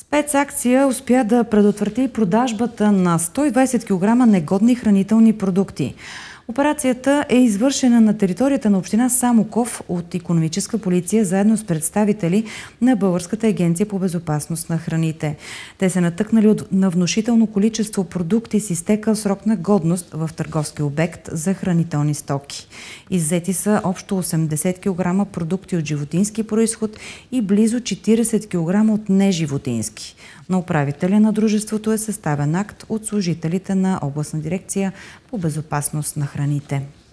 Спецакция успя да предотврати продажбата на 120 кг негодни хранителни продукти. Операцията е извършена на територията на община Самоков от икономическа полиция, заедно с представители на Българската агенция по безопасност на храните. Те се натъкнали на внушително количество продукти с изтекъл срок на годност в търговски обект за хранителни стоки. Иззети са общо 80 кг продукти от животински произход и близо 40 кг от неживотински. На управителя на дружеството е съставен акт от служителите на областна дирекция по безопасност на храните.